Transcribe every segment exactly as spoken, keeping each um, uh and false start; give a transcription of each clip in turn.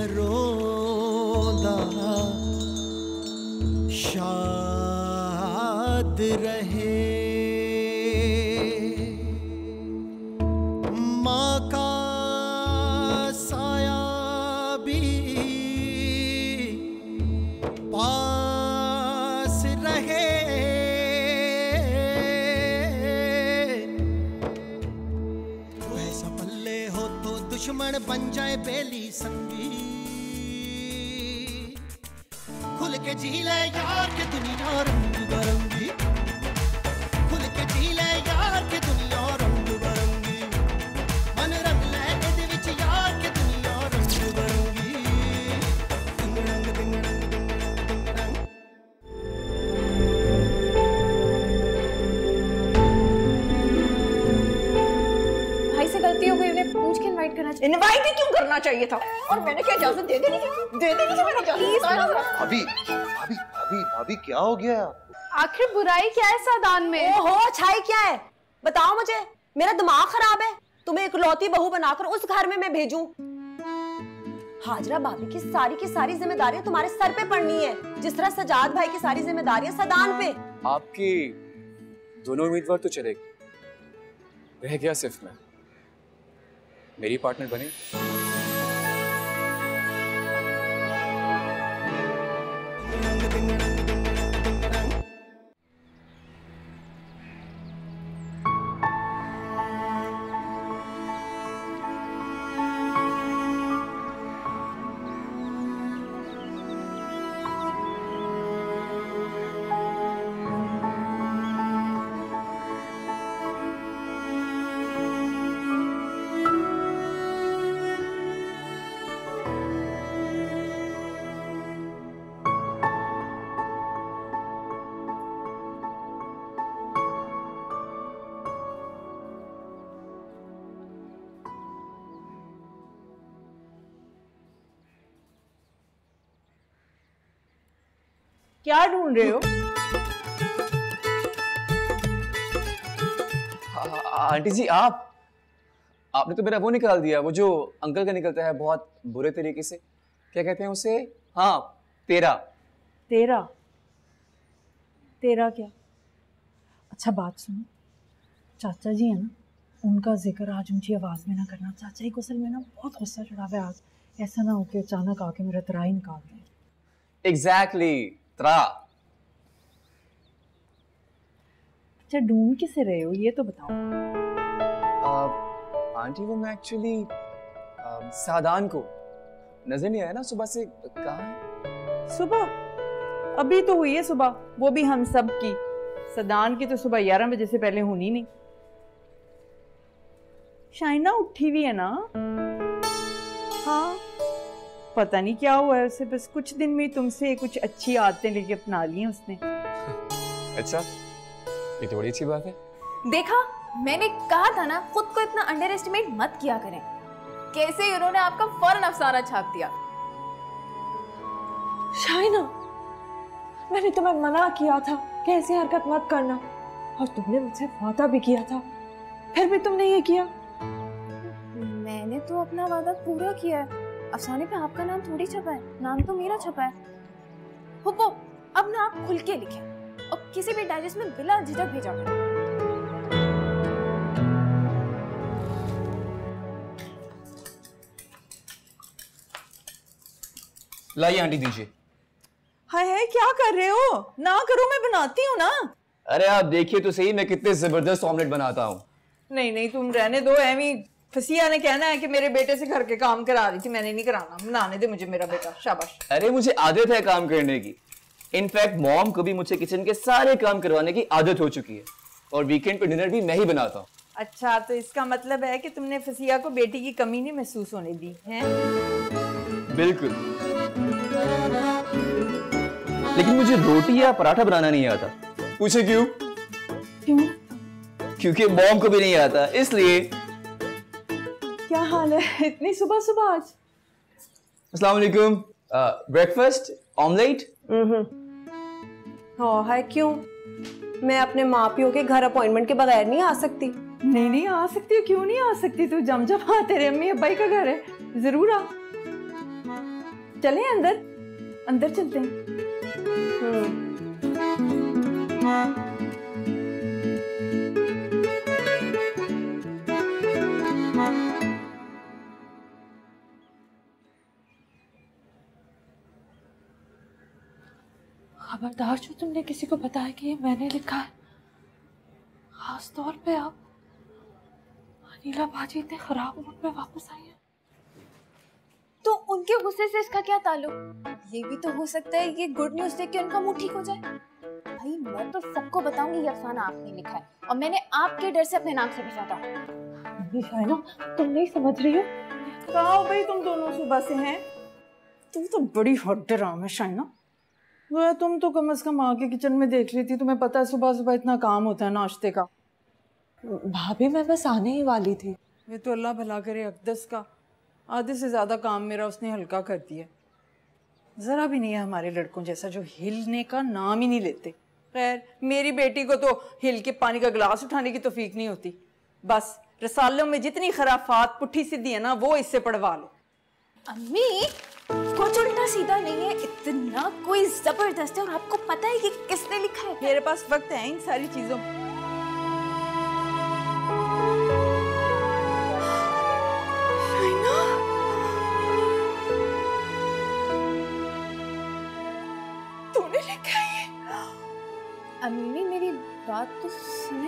रोंदा शाद रहे, माँ का साया भी पास रहे, वैसा पल्ले हो तो दुश्मन बन जाए बेली संगी, खुल के जी ले यार के दुनिया रंग बरंगी, खुल के जी ले यार के दुनिया रंग बरंगी, मन रंग ले इहदे विच यार के दुनिया रंग बरंगी, दिंग रंग दिंग रंग दिंग रंग दिंग रंग। भाई से गलती हो गई, उन्हें पूछ के इनवाइट करना चाहिए। इनवाइट ही क्यों करना चाहिए था? और मैंने क्या इजाजत दे देनी थी? दे देनी थी मैंने इजाजत। भाभी भाभी भाभी भाभी क्या हो गया? आखिर बुराई क्या है सादान में? ओहो, अच्छाई क्या है बताओ मुझे। मेरा दिमाग खराब है, तुम्हें इकलौती बहू बनाकर उस घर में मैं भेजूं? हाजरा भाभी की सारी की सारी जिम्मेदारियां तुम्हारे सर पे पड़नी है, जिस तरह सजाद भाई की सारी जिम्मेदारियां सदान पे। आपकी दोनों उम्मीदवार तो चले गए, रह गया सिर्फ मैं। मेरी पार्टनर बने। क्या ढूंढ रहे हो? आंटी जी आप आपने तो मेरा वो निकाल दिया, वो जो अंकल का निकलता है बहुत बुरे तरीके से, क्या कहते हैं उसे? हाँ, तेरा। तेरा तेरा क्या? अच्छा बात सुनो, चाचा जी है ना, उनका जिक्र आज ऊंची आवाज में ना करना। चाचा जी को असल में ना बहुत गुस्सा चढ़ा हुआ है आज, ऐसा ना हो कि अचानक आके मेरा तराई निकाल दें। एग्जैक्टली exactly, तरा। अच्छा ढूंढ किसे रहे हो ये तो बताओ। आ, आंटी वो मैं एक्चुअली सादान को नजर नहीं आया ना सुबह से, कहाँ है? सुबह अभी तो हुई है सुबह, वो भी हम सब की। सदान की तो सुबह ग्यारह बजे से पहले होनी नहीं। शाइना उठी हुई है ना? हाँ पता नहीं क्या हुआ है उसे, बस कुछ दिन में तुमसे कुछ अच्छी आदतें लेके अपना ली हैं उसने। अच्छा ये तो बड़ी अच्छी बात है। देखा, मैंने कहा था ना, खुद को इतना अंडर एस्टिमेट मत किया करें। कैसे उन्होंने आपका फौरन अफसाना छाप दिया। शाइना, मैंने तुम्हें मना किया था कि ऐसी हरकत मत करना, और तुमने मुझसे वादा भी किया था, फिर भी तुमने ये किया। मैंने तो अपना वादा पूरा किया है। अफसाने पे आपका नाम थोड़ी छपा है, नाम तो मेरा छपा है। हुप्पो, अब ना आप खुल के लिखें और किसी भी डाइजेस्ट में बिना झिझक भेजा करें। लाइए आंटी दीजिए। हाय हाय क्या कर रहे हो? ना करो, मैं बनाती हूँ ना। अरे आप देखिए तो सही मैं कितने जबरदस्त ऑमलेट बनाता हूँ। नहीं नहीं तुम रहने दो, एमी फसिया ने कहना है कि मेरे बेटे से घर के काम करा रही थी, मैंने नहीं कराना। बनाने दे मुझे मेरा बेटा, शाबाश। अरे मुझे आदत है काम करने की। इनफैक्ट मॉम को भी मुझे किचन के सारे काम करवाने की आदत हो चुकी है, और वीकेंड पे डिनर भी मैं ही बनाता हूँ। अच्छा तो इसका मतलब है कि तुमने फसिया को बेटी की कमी नहीं महसूस होने दी है? बिल्कुल। लेकिन मुझे रोटी या पराठा बनाना नहीं आता। पूछे क्यों? क्यों? क्योंकि मॉम को भी नहीं आता, इसलिए। क्या हाल है इतनी सुबह सुबह आज? अस्सलाम वालेकुम। Breakfast omelette. हाँ है क्यों? मैं अपने माँ पियो के घर अपॉइंटमेंट के बगैर नहीं आ सकती। नहीं नहीं आ सकती हो, क्यों नहीं आ सकती? तू जम जम आ, तेरे अम्मी अब्बाई का घर है, जरूर आ। चले अंदर, अंदर चलते हैं। खबरदार जो तुमने किसी को बताया कि ये मैंने लिखा है, खास तौर पे आप। अनिला बाजी इतने खराब मूड में वापस आई है। तो उनके गुस्से से इसका क्या ताल्लुक? ये भी तो हो सकता है ये गुड न्यूज देख के उनका मूड ठीक हो जाए। भाई मैं तो सबको बताऊंगी ये अफसाना आपने लिखा है और मैंने आपके डर से अपने नाम से भेजा था। शाइना तुम नहीं समझ रही हो? कहाँ हो भाई तुम दोनों सुबह से हैं? तुम तो बड़ी हट ड्राम है शाइना। वह तुम तो कम से कम आके किचन में देख रही थी, तुम्हें पता है सुबह सुबह इतना काम होता है नाश्ते का। भाभी मैं बस आने ही वाली थी। ये तो अल्लाह भला करे अकदस का, आधे से ज्यादा काम मेरा उसने हल्का कर दिया। जरा भी नहीं है हमारे लड़कों जैसा जो हिलने का नाम ही नहीं लेते। खैर मेरी बेटी को तो हिल के पानी का गिलास उठाने की तौफीक नहीं होती। बस रसालों में जितनी खराफात पुट्ठी सीधी है ना वो इससे पढ़वा लो। अम्मी कुछ उल्टा सीधा नहीं है, इतना कोई जबरदस्त है और आपको पता है कि किसने लिखा है। मेरे पास वक्त है इन सारी चीजों। तूने लिखा है? अम्मी मेरी बात तो सुने।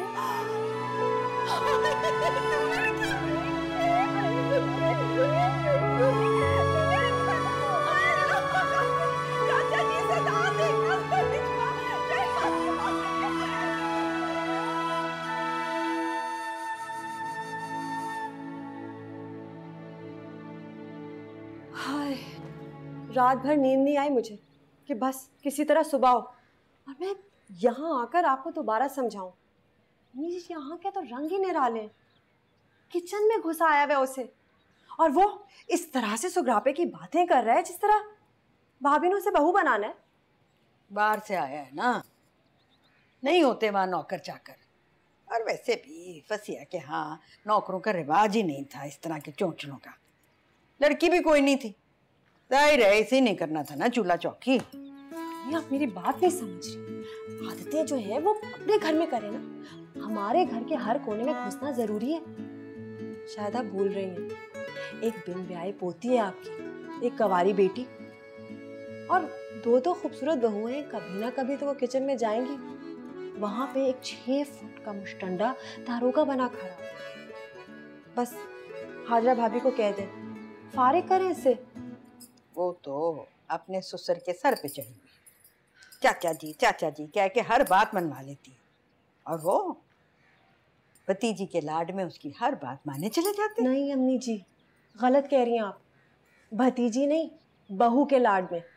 हाय, रात भर नींद नहीं आई मुझे कि बस किसी तरह सुबह हो और मैं यहाँ आकर आपको दोबारा समझाऊं। यहाँ के तो रंग ही निराले हैं। किचन में घुसा आया हुआ उसे और वो इस तरह से सुगरापे की बातें कर रहा है जिस तरह भाभी ने उसे बहू बनाना है। बाहर से आया है ना, नहीं होते वहाँ नौकर चाकर। और वैसे भी फसिया कि हाँ नौकरों का रिवाज ही नहीं था इस तरह के चोंचलों का। लड़की भी कोई नहीं थी, जाहिर है इसे नहीं करना था ना चूल्हा चौकी। आप मेरी बात नहीं समझ रही। आदतें जो है वो अपने घर में करें ना, हमारे घर के हर कोने में घुसना जरूरी है। शायद आप भूल रही हैं, एक बिन ब्याही पोती है आपकी, एक कवारी बेटी और दो दो खूबसूरत बहुएं हैं। कभी ना कभी तो वो किचन में जाएंगी, वहां पे एक छह फुट का मुश्तंडा दारोगा बना खड़ा। बस हाजरा भाभी को कह दे फारिग करें इससे। वो तो अपने ससुर के सर पे चढ़ी हुई, चाचा जी चाचा जी कह के हर बात मनवा लेती है और वो भतीजी के लाड में उसकी हर बात माने चले जाते। नहीं अम्मी जी, गलत कह रही हैं आप। भतीजी नहीं, बहू के लाड में।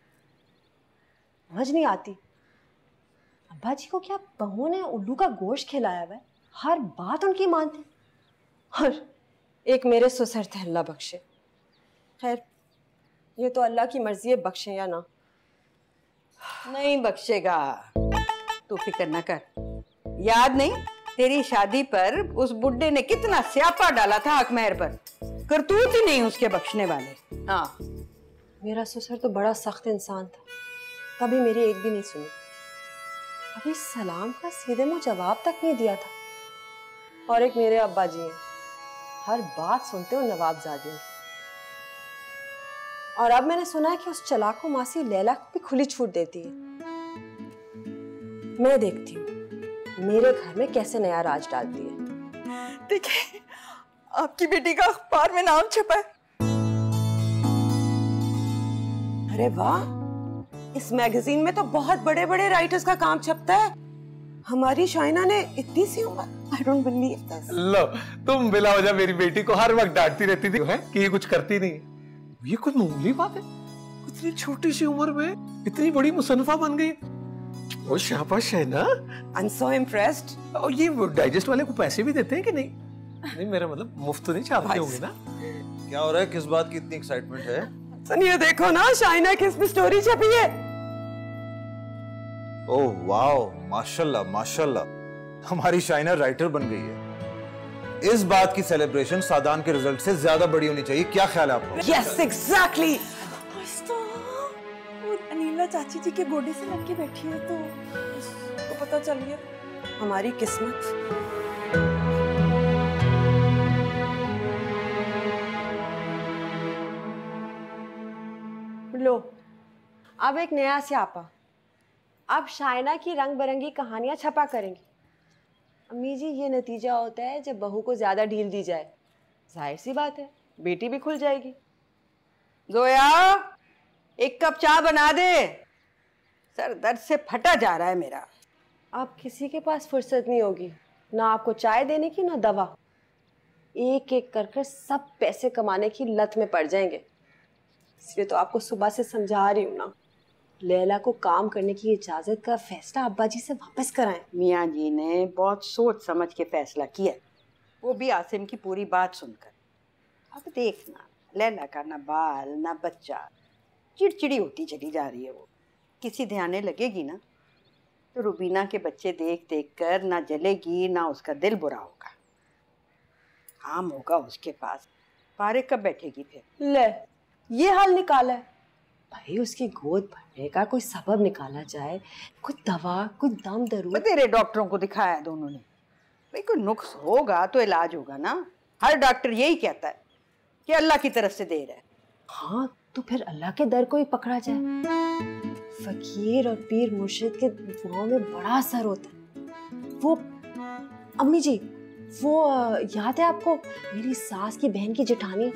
समझ नहीं आती। अब्बा जी को क्या बहू ने उल्लू का गोश्त खिलाया हुआ है, हर बात उनकी मानते। और एक मेरे ससुर थे, अल्लाह बख्शे। खैर ये तो अल्लाह की मर्जी है, बख्शे या ना। नहीं बख्शेगा, तू फिक्र न कर। याद नहीं तेरी शादी पर उस बुड्ढे ने कितना स्यापा डाला था अकमेर पर, करतूत ही नहीं उसके बख्शने वाले। हाँ मेरा ससुर तो बड़ा सख्त इंसान था, कभी मेरी एक भी नहीं सुनी। अभी सलाम का सीधे मुंह जवाब तक नहीं दिया था। और एक मेरे अब्बा जी हैं, हर बात सुनते हो नवाबजादियों की। और अब मैंने सुना है कि उस चलाको मासी लैला को भी खुली छूट देती है। मैं देखती हूँ मेरे घर में कैसे नया राज डालती है। देखिए आपकी बेटी का अखबार में नाम छपा है। अरे वाह, इस मैगजीन में तो बहुत बड़े बड़े राइटर्स का काम छपता है। हमारी शाइना ने इतनी सी उम्र, आई डोंट बिलीव दिस। लो, तुम बिला वजह मेरी बेटी को हर वक्त डांटती रहती थी है कि ये कुछ करती नहीं। ये कोई मामूली बात है? इतनी छोटी सी उम्र में इतनी बड़ी मुसन्निफा बन गई। ओ शाबाश है ना। I am so impressed. और ये डाइजेस्ट वाले को पैसे भी देते हैं कि नहीं? नहीं मेरा मतलब मुफ्त तो नहीं छापते होंगे ना। क्या हो रहा है? किस बात की इतनी एक्साइटमेंट है? सुनिए, देखो ना शाइना की इसमें स्टोरी छपी है। ओह वाओ, माशाल्लाह माशाल्लाह, हमारी शाइना राइटर बन गई है। इस बात की सेलिब्रेशन सादान के रिजल्ट से ज्यादा बड़ी होनी चाहिए। क्या ख्याल है आपका? Yes exactly. बस तो और अनीला चाची जी के गोडे से लग के बैठी है तो उसको पता चल गया। हमारी किस्मत। लो, अब एक नया स्यापा। अब शाइना की रंग बिरंगी कहानियां छपा करेंगी। अम्मी जी, ये नतीजा होता है जब बहू को ज्यादा ढील दी जाए। जाहिर सी बात है, बेटी भी खुल जाएगी। जोया, एक कप चाय बना दे, सर दर्द से फटा जा रहा है मेरा। अब किसी के पास फुर्सत नहीं होगी, ना आपको चाय देने की ना दवा। एक एक कर कर सब पैसे कमाने की लत में पड़ जाएंगे। इसलिए तो आपको सुबह से समझा रही हूँ ना, लैला को काम करने की इजाजत का फैसला अब्बा जी से वापस कराएं। मियाँ जी ने बहुत सोच समझ के फैसला किया, वो भी आसिम की पूरी बात सुनकर। अब देखना, लैला का ना बाल ना बच्चा, चिड़चिड़ी होती चली जा रही है। वो किसी ध्यान लगेगी ना तो रुबीना के बच्चे देख देख कर ना जलेगी ना उसका दिल बुरा होगा। काम होगा उसके पास, फारिग कब बैठेगी फिर। ले, ये हाल निकाला है भाई। उसकी गोद भरने का कोई सबब निकाला जाए, कोई दवा, कोई दम दरूद। तेरे डॉक्टरों को दिखाया दोनों ने, भाई कोई नुक्स होगा तो इलाज होगा ना। हर डॉक्टर यही कहता है कि अल्लाह की तरफ से देर है। हाँ, तो फिर अल्लाह के दर को ही पकड़ा जाए। फकीर और पीर मुर्शिद के दुआओं में बड़ा असर होता है। वो अम्मी जी, वो याद है आपको मेरी सास की बहन की जेठानी,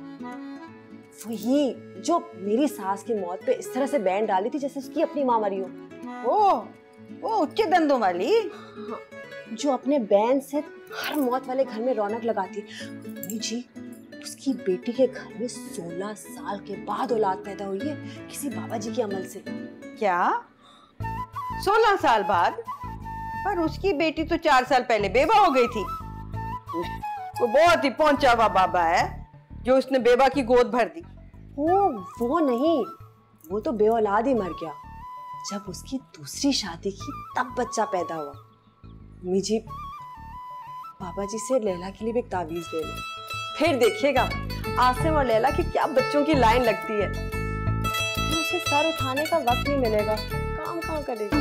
वही जो मेरी सास की मौत पे इस तरह से बैंड डाली थी जैसे उसकी अपनी माँ मरी हो। वो वो उच्च दंदों वाली। हाँ, जो अपने बैन से हर मौत वाले घर में रौनक लगाती। अम्मी जी, उसकी बेटी के घर में सोलह साल के बाद औलाद पैदा हुई है किसी बाबा जी के अमल से। क्या सोलह साल बाद? पर उसकी बेटी तो चार साल पहले बेवा हो गई थी। वो बहुत ही पहुंचा हुआ बाबा है जो उसने बेवा की गोद भर दी। वो वो नहीं, वो तो बेऔलाद ही मर गया। जब उसकी दूसरी शादी की तब बच्चा पैदा हुआ। अम्मी जी, बाबा जी से लैला के लिए भी एक तावीज ले लो, फिर देखिएगा आसिम और लैला की क्या बच्चों की लाइन लगती है। फिर उसे सर उठाने का वक्त नहीं मिलेगा, काम कहाँ करेगी।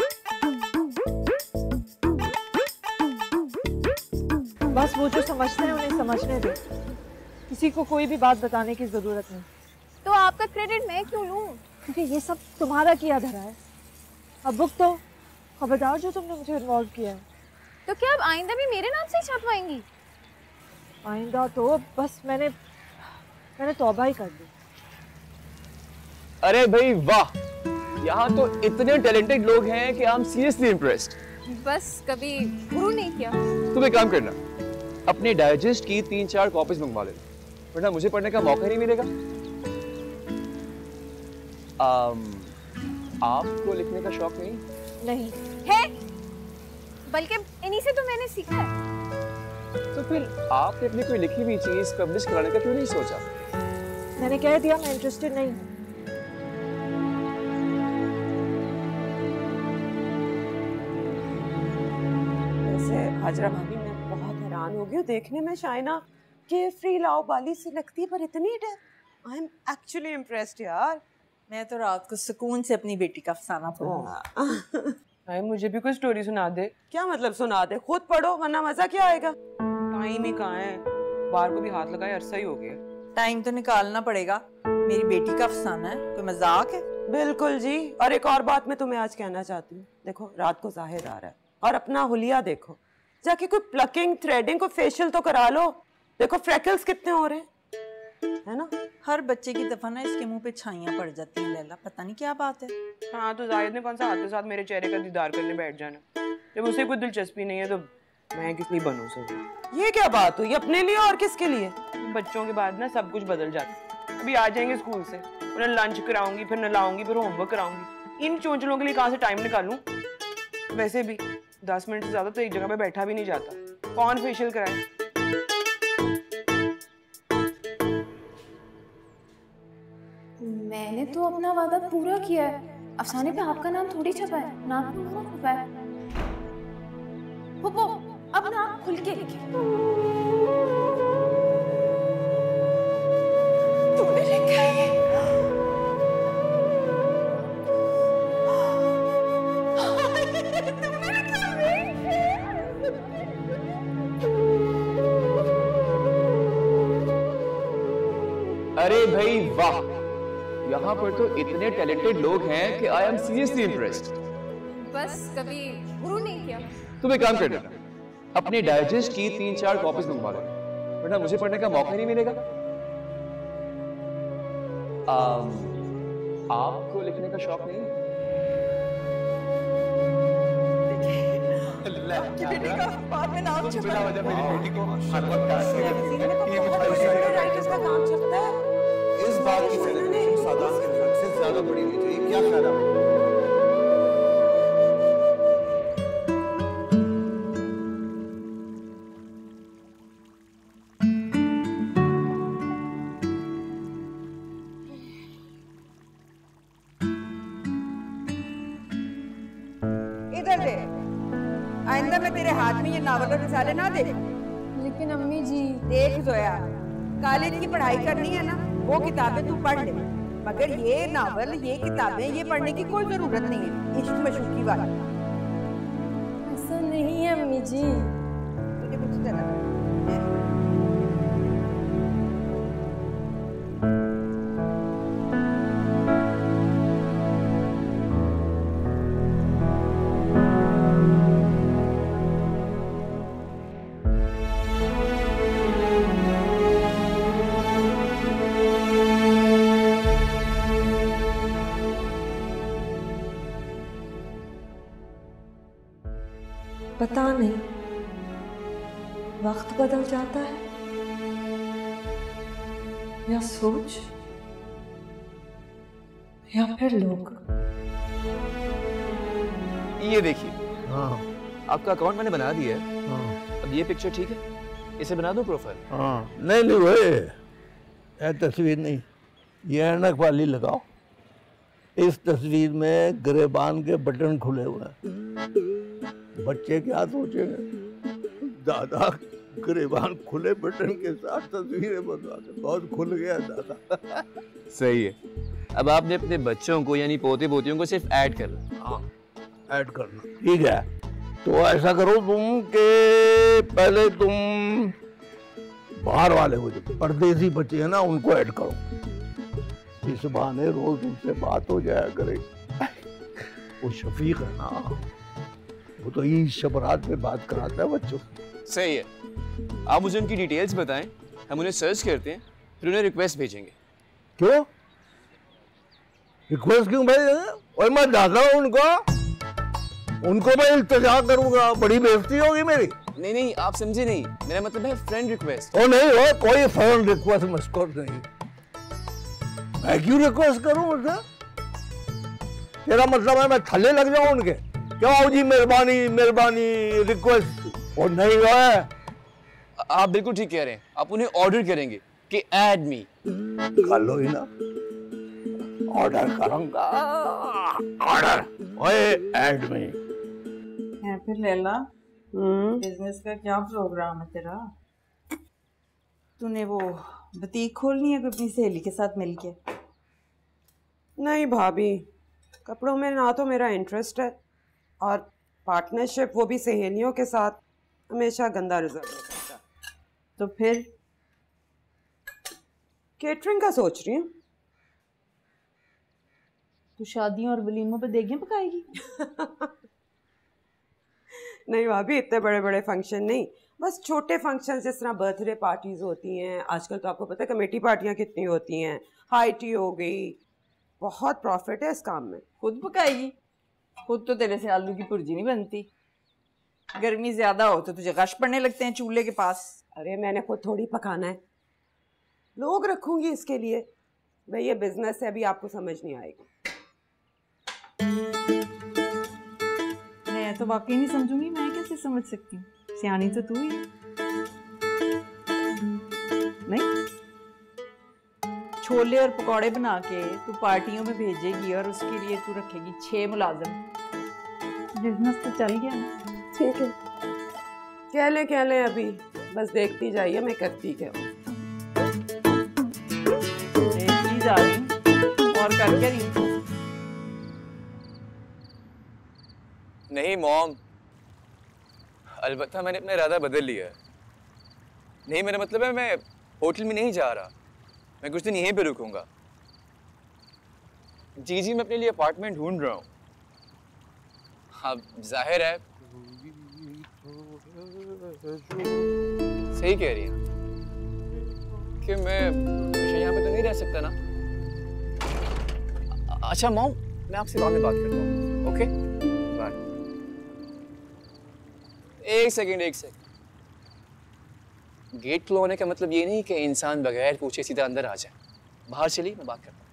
बस वो जो समझते हैं उन्हें समझने दो, किसी को कोई भी बात बताने की जरूरत नहीं। तो आपका क्रेडिट मैं क्यों लूं? क्योंकि ये सब तुम्हारा किया धरा है। अब बुक तो खबरदार जो तुमने मुझे इन्वॉल्व किया है। तो क्या अब आइंदा भी मेरे नाम से ही छपवाएंगी? आइंदा तो बस मैंने मैंने तौबा ही कर दी। अरे भाई वाह, यहाँ तो इतने टैलेंटेड लोग हैं कि I'm seriously impressed। बस कभी गुरु नहीं किया। तुम एक काम करना, अपने डाइजेस्ट की तीन चार कॉपीज मंगवा लेना, वरना मुझे पढ़ने का मौका नहीं मिलेगा। आम, आपको लिखने का शौक नहीं? नहीं है, बल्कि इन्हीं से तो मैंने सीखा है। तो फिर आपने अपनी कोई लिखी हुई चीज पब्लिश कराने का क्यों नहीं सोचा? मैंने कह दिया मैं इंटरेस्टेड नहीं हूँ। वैसे हाजरा भाभी, मैं बहुत हैरान हो गई हूँ देखने में शाइना के फ्री लाओ बाली से लगती है, पर इतनी डर। आई एम एक्चुअली इम्प्रेस्ड यार। मैं तो रात को सुकून से अपनी बेटी का अफसाना पढ़ूंगी। भाई मुझे भी कोई स्टोरी सुना दे। क्या मतलब सुना दे? खुद पढ़ो, वरना मजा क्या आएगा। टाइम ही कहाँ है, बाहर को भी हाथ लगाए अरसा ही हो गया। टाइम तो निकालना पड़ेगा, मेरी बेटी का अफसाना है, कोई मजाक है? बिल्कुल जी। और एक और बात मैं तुम्हें आज कहना चाहती हूँ, देखो रात को जाहिर आ रहा है और अपना हुलिया देखो, जाके कोई प्लकिंग, थ्रेडिंग, कोई फेशियल तो करा लो। देखो फ्रैकल्स कितने हो रहे हैं, है ना? हर बच्चे की दफा ना इसके मुंह पे छाइयां पड़ जाती हैं लैला, पता नहीं क्या बात है। हाँ, तो जाहिद ने कौन सा हाथ के साथ मेरे चेहरे का दीदार करने बैठ जाना। जब उसे कोई दिलचस्पी नहीं है तो मैं किस लिए बनूं सर? ये क्या बात हुई? अपने लिए और किसके लिए? बच्चों के बाद ना सब कुछ बदल जाता है। अभी आ जाएंगे स्कूल से, उन्हें लंच कराऊंगी, फिर नहलाऊंगी, फिर होमवर्क कराऊंगी। इन चोंचलों के लिए कहाँ से टाइम निकालूं? वैसे भी दस मिनट से ज्यादा तो एक जगह पे बैठा भी नहीं जाता। कौन फेशियल कराए? मैंने तो अपना वादा पूरा किया है। अफसाने पे आपका नाम थोड़ी छपा है, नाम तो मेरा छपा है। पप्पो, अब नाम खुल के लिखे। तुमने लिखा है? अरे भाई वाह, यहाँ पर तो इतने टैलेंटेड लोग हैं कि आई एम सीरियसली इम्प्रेस्ड। बस कभी गुरु नहीं किया। तुम एक काम करना, अपने डाइजेस्ट की तीन चार कॉपीज मंगवा लो, वरना मुझे पढ़ने का मौका ही नहीं मिलेगा। आम, आपको लिखने का शौक नहीं है? आपकी बेटी का बाद में नाम छपा है। वजह मेरी बेटी को हर वक्त डांटती रहती है कि ये बहुत बड़े राइटर्स का काम छपता है। इस बात की सेलिब्रेशन सादात के रिजल्ट से ज्यादा बड़ी होनी चाहिए। क्या ख्याल है आपका? इधर दे, आइंदा मैं तेरे हाथ में ये नावल और रिसाले ना दे। लेकिन अम्मी जी। देख जोया, कॉलेज की पढ़ाई करनी है ना, वो किताबें तू पढ़ ले, मगर ये नावल, ये किताबें, ये पढ़ने की कोई जरूरत नहीं है। इश्क मशूकी वाला ऐसा नहीं है अम्मी जी। तुझे कुछ करना है? पता नहीं, वक्त बदल जाता है या सोच या फिर लोग। ये देखिए, हाँ आपका अकाउंट मैंने बना दिया है। हाँ अब ये पिक्चर ठीक है, इसे बना दो प्रोफाइल। हाँ, नहीं नहीं वो ये तस्वीर नहीं, ये ऐनक वाली लगाओ। इस तस्वीर में गिरेबान के बटन खुले हुए हैं। बच्चे क्या सोचेंगे, दादा गिरेबान खुले बटन के साथ तस्वीरें बनवाते, बहुत खुल गया दादा। सही है। अब आपने अपने बच्चों को यानी पोते पोतियों को सिर्फ ऐड करना। हाँ, ऐड करना, ठीक है। तो ऐसा करो तुम के पहले तुम बाहर वाले हो, जो परदेसी बच्चे हैं ना, उनको ऐड करो। इस बहाने रोज उनसे बात हो जाया करे। वो शफीक है ना, वो तो ईद शब रात में बात कराता है बच्चों। सही है। आप मुझे उनकी डिटेल्स बताएं, हम उन्हें सर्च करते हैं, फिर उन्हें रिक्वेस्ट भेजेंगे। क्यों रिक्वेस्ट क्यों भेजेंगे? और मैं दादा हूं उनको, उनको मैं इल्तिजा करूंगा, बड़ी बेइज्जती होगी मेरी। नहीं नहीं, आप समझे नहीं, मेरा मतलब है फ्रेंड रिक्वेस्ट। ओ नहीं हो, कोई फ्रेंड रिक्वेस्ट मुझको नहीं। मैं क्यों रिक्वेस्ट करूं उनसे? तेरा मतलब है मैं थल्ले लग जाऊं उनके? क्यों जी, मेहरबानी मेहरबानी रिक्वेस्ट। और नहीं है, आप बिल्कुल ठीक कह रहे हैं। आप उन्हें ऑर्डर करेंगे कि ऐड मी। कर लो ही ना, ऑर्डर करूंगा, ऑर्डर। ओए ऐड मी। है फिर लैला, बिजनेस का क्या प्रोग्राम है तेरा? तूने वो बुटीक खोलनी है अपनी सहेली के साथ मिलके? नहीं भाभी, कपड़ों में ना तो मेरा इंटरेस्ट है, और पार्टनरशिप वो भी सहेलियों के साथ हमेशा गंदा रिजल्ट होता है। तो फिर केटरिंग का सोच रही हूँ। तू शादियों और वलीमों पे देगियां पकाएगी? नहीं भाभी, इतने बड़े बड़े फंक्शन नहीं, बस छोटे फंक्शन जिस तरह बर्थडे पार्टीज होती हैं। आजकल तो आपको पता है कमेटी पार्टियां कितनी होती हैं, हाई टी हो गई। बहुत प्रॉफिट है इस काम में। खुद पकाएगी? खुद तो तेरे से आलू की भुर्जी नहीं बनती। गर्मी ज्यादा हो तो तुझे गश पड़ने लगते हैं चूल्हे के पास। अरे मैंने खुद थोड़ी पकाना है, लोग रखूंगी इसके लिए। भाई ये बिजनेस है, अभी आपको समझ नहीं आएगी। मैं तो वाकई नहीं समझूंगी, मैं कैसे समझ सकती हूँ? सियानी तो तू ही है। नहीं, छोले और पकौड़े बना के तू पार्टियों में भेजेगी और उसके लिए तू रखेगी छह मुलाजिम। बिजनेस तो चल गया ना। ठीक है, कह ले कह ले, अभी बस देखती जाइए मैं करती क्या हूँ। देखती जा रही हूँ और कर क्या रही हूँ। नहीं मॉम, अलबत्ता मैंने अपना इरादा बदल लिया है। नहीं, मेरा मतलब है मैं होटल में नहीं जा रहा, मैं कुछ दिन यहीं पे रुकूंगा। जी जी मैं अपने लिए अपार्टमेंट ढूंढ रहा हूँ। अब जाहिर है सही कह रही है कि मैं हमेशा यहाँ पे तो नहीं रह सकता ना। अच्छा मॉम, मैं आपसे बाद में बात करता हूँ। Okay bye. एक सेकंड एक सेकंड। गेट क्लोज होने का मतलब ये नहीं कि इंसान बगैर पूछे सीधा अंदर आ जाए। बाहर चलिए, मैं बात करता हूँ।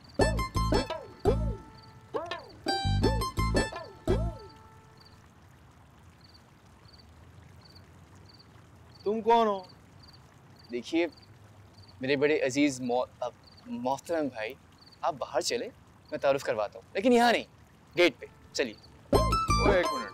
तुम कौन हो? देखिए मेरे बड़े अजीज मोहतरम भाई, आप बाहर चले, मैं तारुफ करवाता हूँ, लेकिन यहाँ नहीं, गेट पे। चलिए। ओ एक मिनट,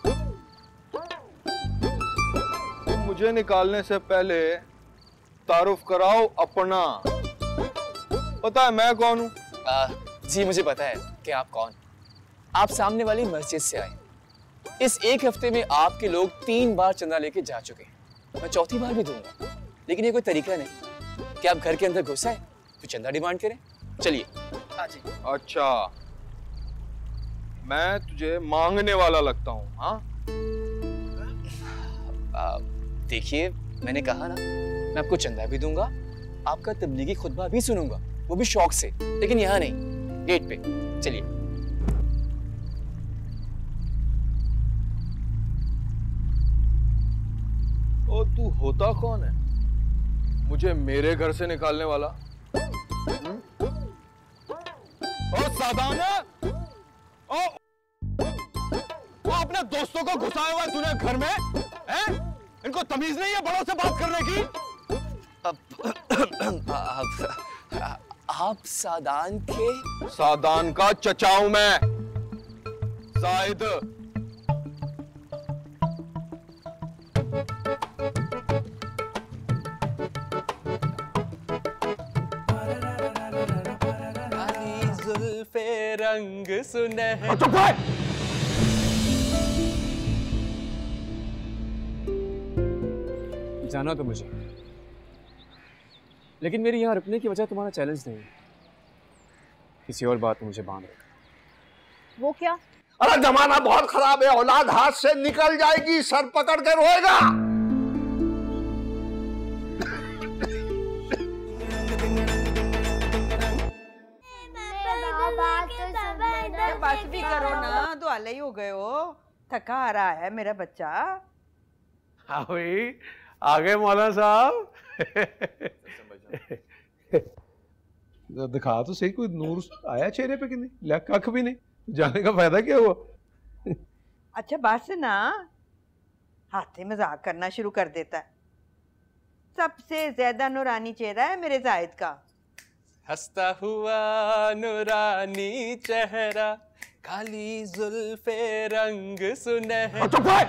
तुम मुझे निकालने से पहले तारुफ कराओ अपना। पता है मैं कौन हूँ? जी मुझे पता है कि आप कौन। आप सामने वाली मस्जिद से आए। इस एक हफ्ते में आपके लोग तीन बार चंदा लेके जा चुके हैं। मैं चौथी बार भी दूंगा, लेकिन ये कोई तरीका नहीं कि आप घर के अंदर घुस आए तो चंदा डिमांड करें। चलिए आ जाइए। अच्छा, मैं तुझे मांगने वाला लगता हूँ? हाँ देखिए मैंने कहा ना, मैं आपको चंदा भी दूंगा, आपका तबलीगी खुतबा भी सुनूंगा, वो भी शौक से, लेकिन यहाँ नहीं, गेट पे। चलिए। ओ तू होता कौन है मुझे मेरे घर से निकालने वाला? हुँ? ओ सादाना, ओ, ओ अपने दोस्तों को घुसाया हुआ तूने घर में, हैं? इनको तमीज नहीं है बड़ों से बात करने की? अब आप, आप सादान के? सादान का चचा हूं मैं, जाहिद। जुल्फे रंग सुनहरे। चुप है। जाना तो मुझे, लेकिन मेरी यहाँ रुकने की वजह तुम्हारा चैलेंज नहीं है, किसी और बात में मुझे बांध रखा। वो क्या? अरे जमाना बहुत खराब है, औलाद हाथ से निकल जाएगी, सर पकड़ के रोएगा। बस भी करो ना, तो आले ही हो गए हो, थका आ रहा है मेरा बच्चा। हाँ भाई आ गए मौलाना साहब। दिखा तो सही, कोई नूर आया चेहरे पे कि नहीं? लग कख भी नहीं, जाने का फायदा क्या हुआ? अच्छा बस ना, हाथे मजाक करना शुरू कर देता है। सबसे ज्यादा नूरानी चेहरा है मेरे जाहिद का। हंसता हुआ नूरानी चेहरा, काली जुल्फे रंग सुनहरे। चुप है।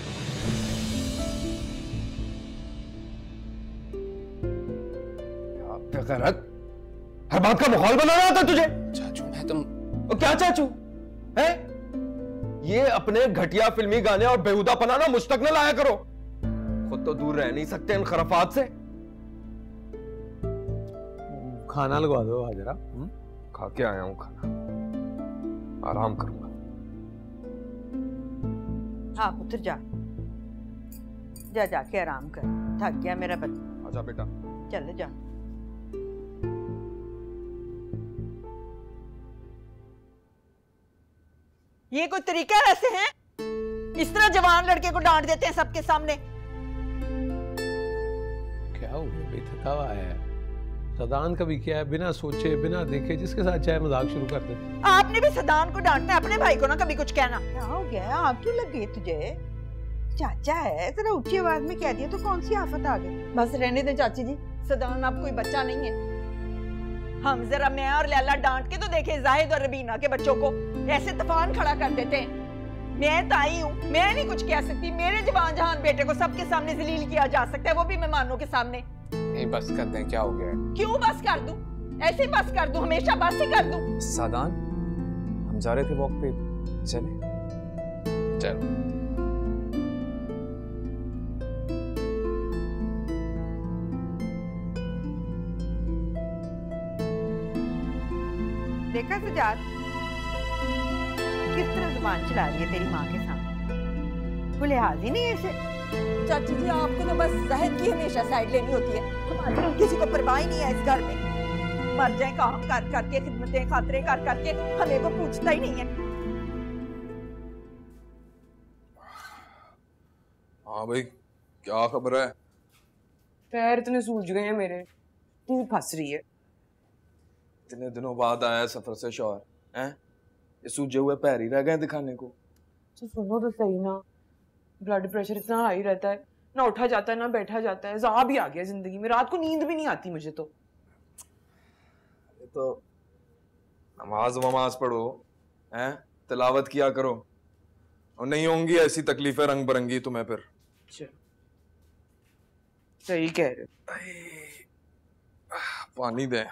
बेगैरत, हर बात का माहौल बना रहा था तुझे। चाचू मैं तुम और क्या चाचू है? ये अपने घटिया फिल्मी गाने और बेहुदा पना ना मुझ तक न लाया करो। खुद तो दूर रह नहीं सकते इन खराफात से। खाना लगवा दो हाजरा। खा के आया हूं खाना, आराम करूंगा। हाँ पुत्र जा, जा जाके आराम कर, थक गया मेरा बच्चा। आजा बेटा। चल जा। ये कोई तरीका है ऐसे हैं? इस तरह जवान लड़के को डांट देते हैं सबके सामने? क्या हो गया भाई, थका हुआ है। सदान कभी क्या है, बिना सोचे बिना देखे जिसके साथ चाहे मजाक शुरू कर देते। आपने भी सदान को डांटना है, अपने भाई को ना कभी कुछ कहना। क्या हो गया, आग क्यों लग गई तुझे? चाचा है, जरा ऊंची आवाज में कह दिया तो कौन सी आफत आ गई? बस रहने दे चाची जी, सदान अब कोई बच्चा नहीं है। हम जरा मैं और लैला डांट के तो देखे जाहिद और रबीना के बच्चों को, ऐसे तूफान खड़ा कर देते हैं। मैं ताई हूँ, मैं नहीं कुछ कह सकती। मेरे जवान जहान बेटे को सबके सामने जलील किया जा सकता है, वो भी मेहमानों के सामने। नहीं बस कर दें, क्या हो गया है? क्यों बस कर दूं? ऐसे ही बस कर दूं, हमेशा बस ही कर दूं? सादान, हम जा रहे थे वॉक पे, चले? चलो। देखा सजाद किस तरह जुबान चला रही है तेरी माँ के सामने, कोई लिहाज ही नहीं है इसे। चाची जी आपको ना बस जाहिद की हमेशा साइड लेनी होती है, हमारी किसी को परवाह ही नहीं है इस घर में। मर जाए काम कर करके, खिदमतें खातरे कर करके, हमें को पूछता ही नहीं है। हाँ भाई क्या खबर है? पैर इतने सूज गए हैं मेरे, तू फंस रही है। इतने दिनों बाद आया है सफर से शौहर, हैं? ये सूजे हुए पैर ही रह गए दिखाने को। तो सुनो तो सही ना, ब्लड प्रेशर इतना हाई रहता है, ना उठा जाता है ना बैठा जाता है, ज़ा भी आ गया जिंदगी में, रात को नींद भी नहीं आती मुझे तो। तो नमाज वमाज पढ़ो, हैं? तिलावत किया करो, और नहीं होंगी ऐसी तकलीफें रंग बिरंगी तुम्हें फिर। सही कह रहे हो। पानी दे।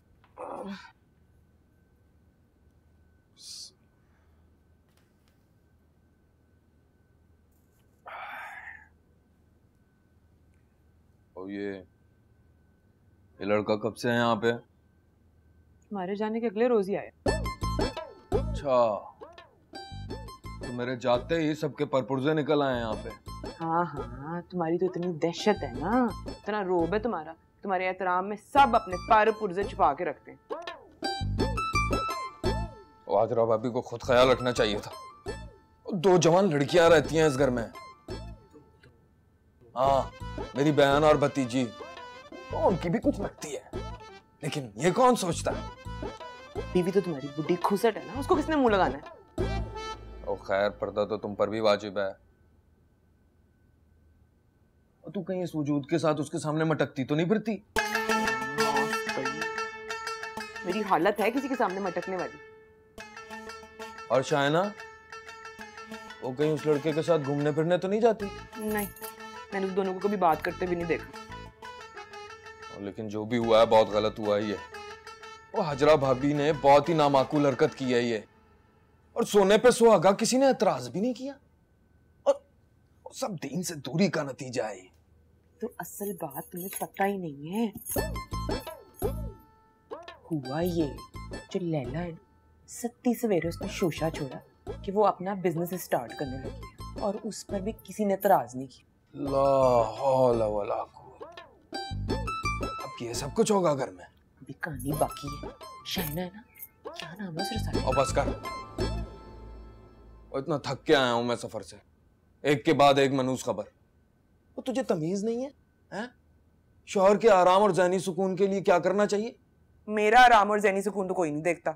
और ये ये लड़का कब से है यहाँ पे? हमारे जाने के अगले रोज ही आए। अच्छा, तो मेरे जाते ही सबके परपुर्जे निकल आए यहाँ पे। हाँ हाँ, तुम्हारी तो इतनी दहशत है ना, इतना रोब है तुम्हारा, तुम्हारे एहतराम में सब अपने पर पुर्जे छुपा के रखते हैं। हाजरा भाभी को खुद ख्याल रखना चाहिए था। दो जवान लड़कियां रहती हैं इस घर में। हाँ, मेरी बहन और भतीजी, तो उनकी भी कुछ लगती है, लेकिन ये कौन सोचता है? बीवी तो तुम्हारी बुढ़ी खुसट है ना, उसको किसने मुंह लगाना है? ओ खैर, पर्दा तो तुम पर भी वाजिब है। और तू कहीं सुजूद के साथ उसके सामने मटकती तो नहीं फिरती? मेरी हालत है किसी के सामने मटकने वाली। और शायना, वो कहीं उस लड़के के साथ घूमने फिरने तो नहीं जाती? नहीं, मैंने उस दोनों को कभी बात करते भी नहीं देखा। लेकिन जो भी हुआ है बहुत गलत हुआ है। ये वो हाजरा भाभी ने बहुत ही नामाकूल हरकत की है ये, और सोने पे सुहागा किसी ने एतराज भी नहीं किया, और सब दीन से दूरी का नतीजा है। तो असल बात तुम्हें पता ही नहीं है। हुआ ये, जो लैला है, सत्ती सवेरे उसने शोशा छोड़ा कि वो अपना बिजनेस स्टार्ट करने लगी, और उस पर भी किसी ने एतराज नहीं किया। ला हौला वला कुव्वत। अब ये सब कुछ होगा घर में। अभी कहानी बाकी है। शाइना है ना, क्या नाम है उसका? और बस कर, और इतना थक के आया हूं मैं सफर से, एक के बाद एक मनूस खबर। वो तुझे तमीज नहीं है, हैं? शौहर के आराम और ज़हनी सुकून के लिए क्या करना चाहिए? मेरा आराम और ज़हनी सुकून तो कोई नहीं देखता।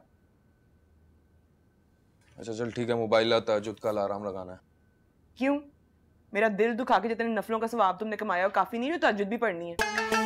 अच्छा चल ठीक है, मोबाइल ला, तहज्जुद का अलार्म लगाना है। क्यों? मेरा दिल दुखा के जितने नफलों का सवाब तुमने कमाया, वो काफी नहीं है? तहज्जुद भी पढ़नी है।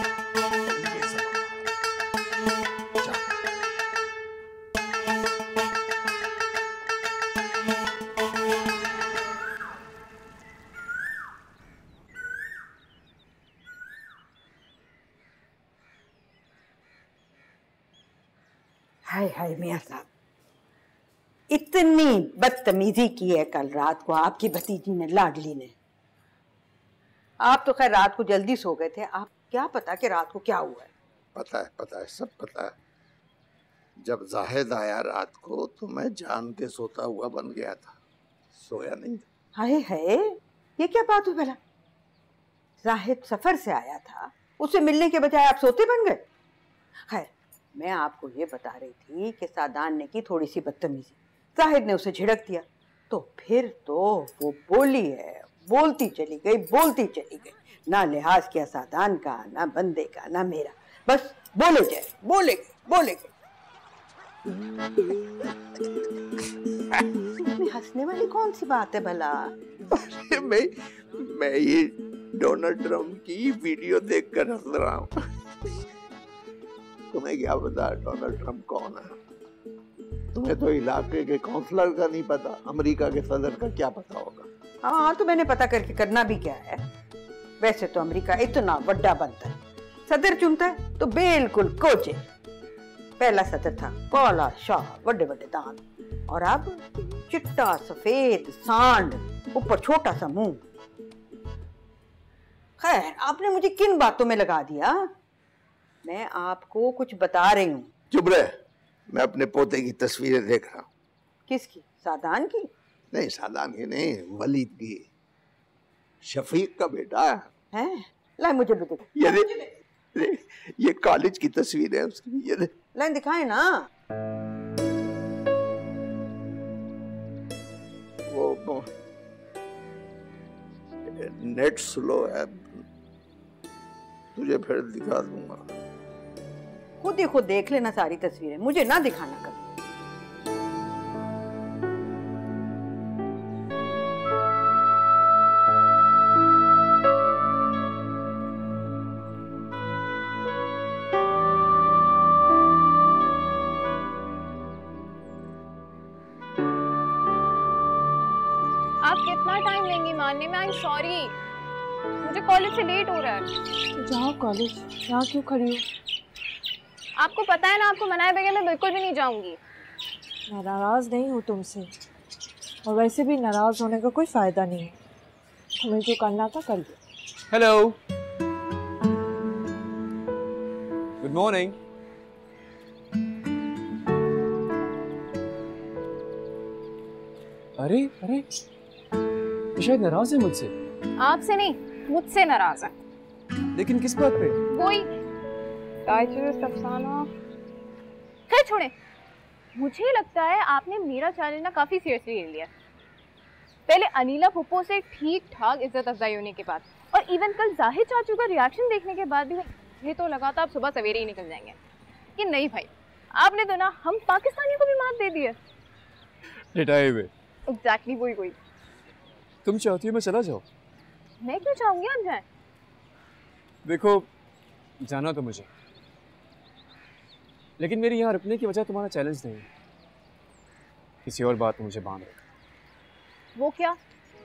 हाय हाय मियां साहब, इतनी बदतमीजी की है कल रात को आपकी भतीजी ने, लाडली ने। आप तो खैर रात को जल्दी सो गए थे, आप क्या पता कि रात को क्या हुआ है? पता है, पता है, सब पता है। जब जाहिद आया रात को तो मैं जान के सोता हुआ बन गया था, सोया नहीं था। हाय हाय, ये क्या बात हुई भला? जाहिद सफर से आया था, उससे मिलने के बजाय आप सोते बन गए। खैर, मैं आपको ये बता रही थी कि सादान ने की थोड़ी सी बदतमीजी, जाहिद ने उसे झिड़क दिया, तो फिर तो वो बोली है, बोलती चली गई, बोलती चली गई, ना लिहाज किया सादान का, ना बंदे का, ना मेरा, बस बोले जाए, बोले गए, बोले गए। इसमें हंसने वाली कौन सी बात है भला? अरे मैं मैं ये डोनाल्ड ट्रम्प की वीडियो देखकर हंस रहा हूँ। तुम्हें क्या पता डोनाल्ड ट्रम्प कौन है? तुम्हें तो इलाके के काउंसलर का नहीं पता, अमेरिका के सदर का क्या पता होगा? हाँ, तो मैंने पता करके करना भी क्या है। वैसे तो अमेरिका इतना बड़ा बनता है, सदर चुनता है तो बिल्कुल कोचे। पहला सदर था काला शाह, बड़े बड़े दांत, और अब चिट्टा सफेद सांड, ऊपर छोटा सा मुंह। खैर, आपने मुझे किन बातों में लगा दिया? मैं आपको कुछ बता रही हूँ। चुप रहे, मैं अपने पोते की तस्वीरें देख रहा हूँ। किसकी? सादान की? नहीं, सादान की नहीं, वलीद की, शफीक का बेटा है। ला मुझे भी दिखा। ये दे, ये कॉलेज की तस्वीर है उसकी, ये दे। ला दिखाए ना। वो, वो नेट स्लो है, तुझे फिर दिखा दूंगा। खुद ही खुद देख लेना सारी तस्वीरें, मुझे ना दिखाना कभी। आप कितना टाइम लेंगी मानने में? आई एम सॉरी, मुझे कॉलेज से लेट हो रहा है। जाओ कॉलेज, यहाँ क्यों खड़ी हो? आपको पता है ना, आपको मनाए बगैर मैं बिल्कुल भी नहीं जाऊंगी। मैं नाराज़ नहीं हूँ तुमसे, और वैसे भी नाराज़ होने का कोई फ़ायदा नहीं है। तुम्हें जो करना था कर लो। Hello, good morning. अरे अरे, ये शायद नाराज है मुझसे। आपसे नहीं, मुझसे नाराज है। लेकिन किस बात पे? वही अफसाना। खैर छोड़े, मुझे लगता है आपने मेरा चैलेंज ना काफी सीरियसली ले लिया। पहले अनीला फुप्पो से ठीक ठाक इज्जत अफजाई होने के बाद, और इवन कल जाहिद चाचू का रिएक्शन देखने के बाद भी ये तो लगा था आप सुबह सवेरे ही निकल जाएंगे कि नहीं भाई, आपने तो ना हम पाकिस्तानियों को भी मात दे दी है। लिटाए हुए। एग्जैक्टली वही वही। तुम चाहती हो मैं चला जाऊं? मैं क्यों चाहूंगी आप जाएं? देखो, जाना तो मुझे, लेकिन मेरी यहाँ रुकने की वजह तुम्हारा चैलेंज नहीं है, किसी और बात में मुझे बांध रखा। वो क्या?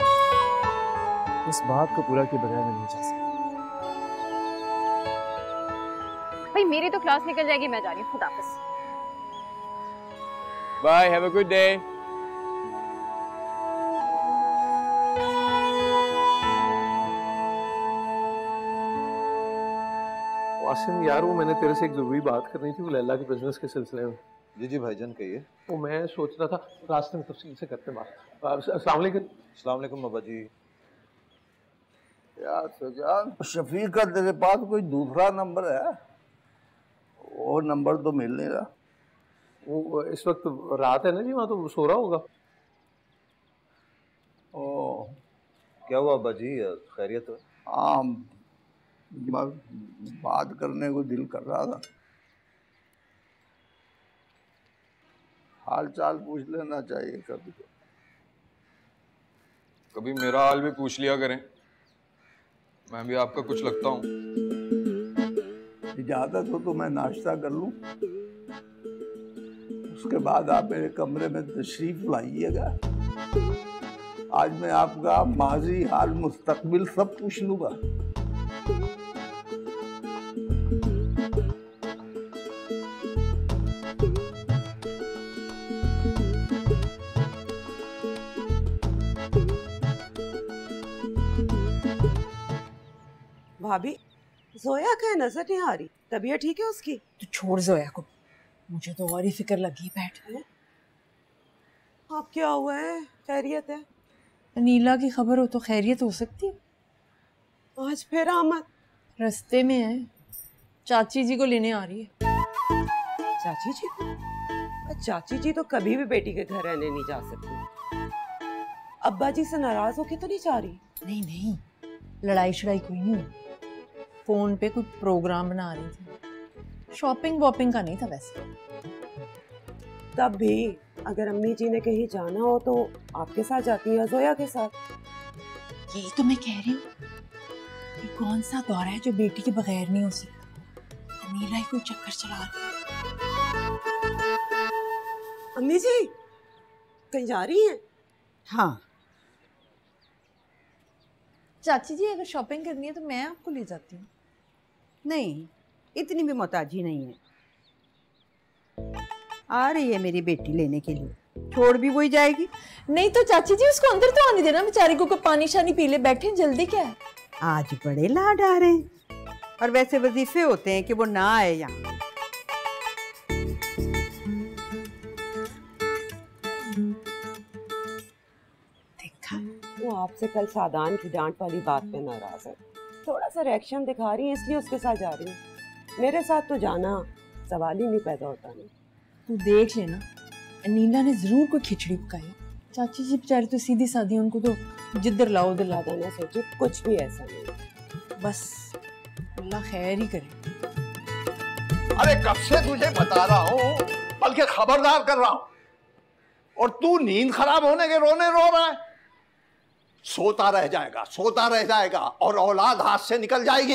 इस बात को पूरा किए बगैर मैं नहीं जा सकता। भाई मेरी तो क्लास निकल जाएगी, मैं जा रही हूँ। खुदा हाफिज़। Bye, have a good day. Wasim यार, वो मैंने तेरे से एक जरूरी बात करनी थी, वो लैला के बिजनेस के सिलसिले में। जी जी भाईजान कहिए। वो मैं सोच रहा था रास्ते में तफसील से करते बात। अस्सलाम वालेकुम। अस्सलाम वालेकुम बाबा जी। यार सजान, शफीक का तेरे पास कोई दूसरा नंबर है? वो नंबर तो मिल नहीं रहा। वो इस वक्त रात है ना जी, वहाँ तो सो रहा होगा। ओ, क्या हुआ बाबा जी, खैरियत है? हाँ, बात करने को दिल कर रहा था, हाल चाल पूछ लेना चाहिए कभी। कभी मेरा हाल भी पूछ लिया करें, मैं भी आपका कुछ लगता हूँ। इजाजत हो तो मैं नाश्ता कर लूं, उसके बाद आप मेरे कमरे में तशरीफ लाइएगा। आज मैं आपका माजी हाल मुस्तकबिल सब पूछ लूंगा। भाभी, जोया क्या नजर नहीं आ रही? तबीयत ठीक है उसकी? तो छोड़ जोया को, मुझे तो और ही फिक्र लगी। बैठ। आप क्या हुआ है? खैरियत है? नीला की खबर हो तो खैरियत हो सकती है। आज फिर आमद? रास्ते में है, चाची जी को लेने आ रही है। चाची जी को? चाची जी तो कभी भी बेटी के घर रहने नहीं जा सकती। अब्बा जी से नाराज होके तो नहीं जा रही? नहीं नहीं, लड़ाई शड़ाई कोई नहीं हुई। फोन पे कोई प्रोग्राम बना रही थी, शॉपिंग वॉपिंग का नहीं था वैसे। तब भी अगर अम्मी जी ने कहीं जाना हो तो आपके साथ जाती है या जोया के साथ? यही तो मैं कह रही हूँ, ये कौन सा दौर है जो बेटी के बगैर नहीं हो सकता। नीला ही कोई चक्कर चला रही है। अम्मी जी कहीं जा रही हैं? हाँ। चाची जी, अगर शॉपिंग करनी है तो मैं आपको ले जाती हूँ। नहीं, इतनी भी मोहताजी नहीं है। आ रही है मेरी बेटी लेने के लिए, छोड़ भी वही जाएगी। नहीं तो चाची जी उसको अंदर तो आने देना, बेचारी को पानी शानी पी ले। बैठे, जल्दी क्या है? आज बड़े लाड आ रहे हैं, और वैसे वजीफे होते हैं कि वो ना आए यहाँ। आपसे कल सादान की डांट वाली बात पे नाराज है, थोड़ा सा रिएक्शन दिखा रही है इसलिए उसके साथ जा रही हूँ। मेरे साथ तो जाना सवाल ही नहीं पैदा होता। नहीं तू देख लेना, नीला ने जरूर कोई खिचड़ी पकाई। चाची जी बेचारी तो सीधी सादी, उनको तो जिधर लाओ उधर ला देना। सोचो कुछ भी ऐसा नहीं, बस अल्लाह खैर ही करे। अरे कब से तुझे बता रहा हूँ, बल्कि खबरदार कर रहा हूँ, और तू नींद खराब होने के रोने रो रहा है। सोता रह जाएगा, सोता रह जाएगा और औलाद हाथ से निकल जाएगी।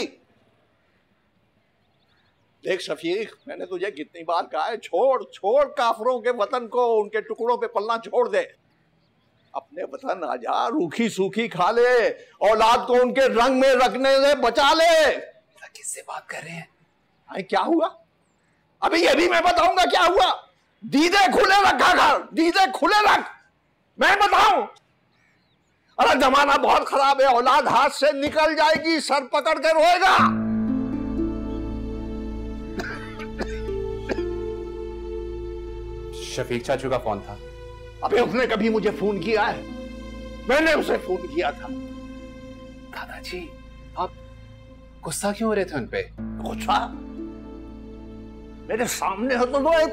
देख शफीक, मैंने तुझे कितनी बार कहा है, छोड़ छोड़ काफरों के वतन को, उनके टुकड़ों पे पलना छोड़ दे। अपने वतन आ जा, रूखी सूखी खा ले, औलाद को उनके रंग में रखने से बचा ले। किससे बात कर रहे हैं? अरे क्या हुआ? अभी ये भी मैं बताऊंगा क्या हुआ। दीदे खुले रखा घर, दीदे खुले रख, मैं बताऊं। अरे जमाना बहुत खराब है, औलाद हाथ से निकल जाएगी, सर पकड़ के रोएगा। शफीक चाचू का फोन था। अबे उसने कभी मुझे फोन किया है? मैंने उसे फोन किया था। दादाजी आप गुस्सा क्यों हो रहे थे उनपे? गुस्सा? मेरे सामने हो तो, तो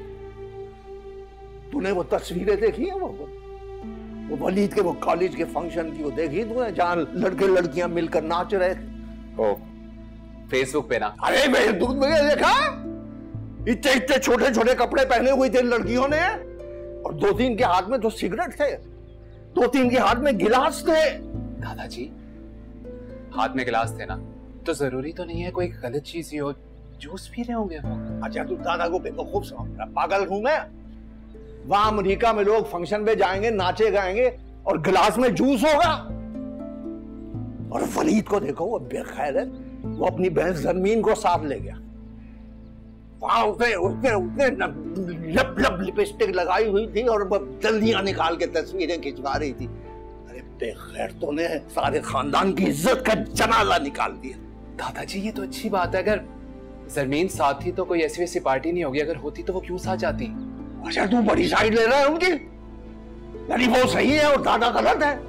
तूने वो तस्वीरें देखी है? वो वो वलीद के वो कॉलेज के फंक्शन की वो देखी तूने, जहां लड़के लड़कियां मिलकर नाच रहे थे? ओ फेसबुक पे ना? अरे मेरे दूध में देखा, इतने इतने छोटे छोटे कपड़े पहने हुए थे लड़कियों ने, और दो तीन के हाथ में तो सिगरेट थे, दो तीन के हाथ में गिलास थे। दादाजी हाथ में गिलास थे ना, तो जरूरी तो नहीं है कोई गलत चीज ही हो, जूस पी रहे होंगे वो। अच्छा तू दादा को बेवकूफ समझ रहा? पागल हूं मैं? वहां अमेरिका में लोग फंक्शन पे जाएंगे, नाचे गाएंगे, और गिलास में जूस होगा। और वलीद को देखो, वो बेखैर है, वो अपनी बहन जरमीन को साथ ले गया। वहां उसने उसने उसने लब लब लिपस्टिक लगाई हुई थी और जल्दियां निकाल के तस्वीरें खिंचवा रही थी। अरे बेखैर तो ने सारे खानदान की इज्जत का जनाला निकाल दिया। दादाजी ये तो अच्छी बात है, अगर जरमीन साथ थी तो कोई ऐसी वैसी पार्टी नहीं होगी, अगर होती तो वो क्यों साथ जाती? अच्छा तू बड़ी साइड ले रहा है उनकी? यानी वो सही है और दादा गलत है?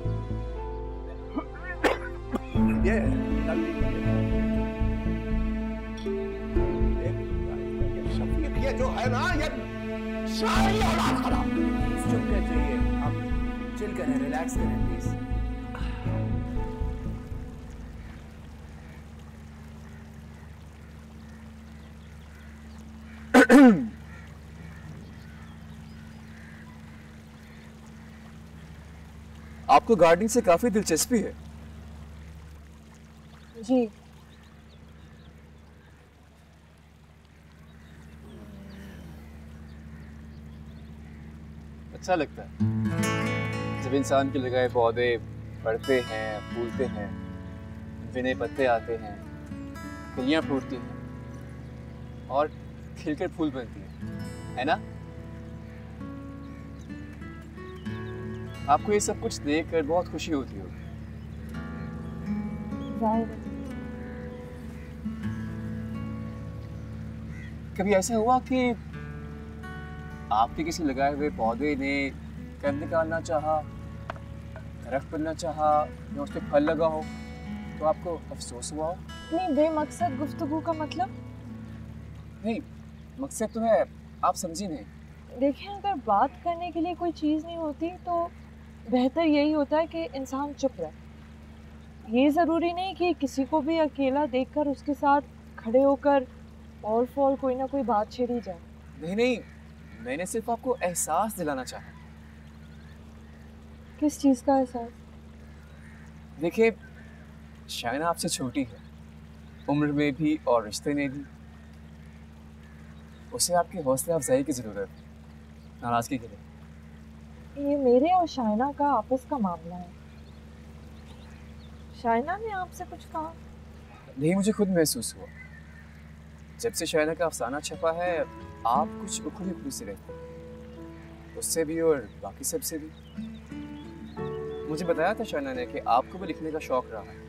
ये शफीक ये जो है ना, ये सारी औलाद खराब। चुप कर जाइए, आप चिल करें, रिलैक्स करें प्लीज। आपको गार्डनिंग से काफी दिलचस्पी है? जी। अच्छा लगता है जब इंसान के लगाए पौधे बढ़ते हैं, फूलते हैं, उनपे नए पत्ते आते हैं, कलियां फूटती हैं और खिलकर फूल बनती है, है ना? आपको ये सब कुछ देखकर बहुत खुशी होती होगी। कभी ऐसा हुआ कि आपके किसी लगाए हुए पौधे ने कंद निकालना चाहा, दरख्त बनना चाहा, या उस पर फल लगा हो, तो आपको अफसोस हुआ हो? नहीं, बेमकसद गुफ्तगू का मतलब? नहीं, मकसद तो है, आप समझी नहीं। देखिए, अगर बात करने के लिए कोई चीज़ नहीं होती तो बेहतर यही होता है कि इंसान चुप रहे। ये ज़रूरी नहीं कि किसी को भी अकेला देखकर उसके साथ खड़े होकर और फॉल कोई ना कोई बात छेड़ी जाए। नहीं नहीं, मैंने सिर्फ आपको एहसास दिलाना चाहा। किस चीज़ का एहसास? देखिए, शायना आपसे छोटी है, उम्र में भी और रिश्ते में भी। उसे आपकी हौसला अफजाई की ज़रूरत है, नाराज़गी के लिए। ये मेरे और शायना का आपस का मामला है। शायना ने आपसे कुछ कहा? नहीं, मुझे खुद महसूस हुआ जब से शायना का अफसाना छपा है, आप कुछ उखड़ी उखड़ी से रहते हैं, उससे भी और बाकी सब से भी। मुझे बताया था शायना ने कि आपको भी लिखने का शौक रहा है।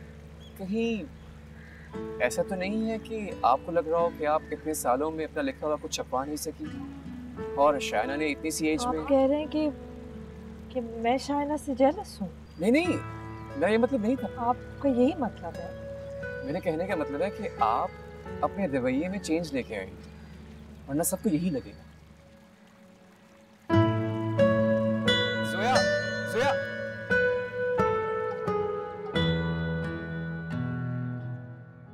कहीं ऐसा तो नहीं है कि आपको लग रहा हो कि आप इतने सालों में अपना लिखा हुआ कुछ छपा नहीं सकी, और शायना ने इतनी सी एज में? आप कह रहे हैं कि कि मैं शायना से जेलस हूँ? नहीं नहीं, मेरा ये मतलब नहीं था। आपका यही मतलब है? मेरे कहने का मतलब है कि आप अपने रवैये में चेंज लेके आएंगे, वरना सबको यही लगेगा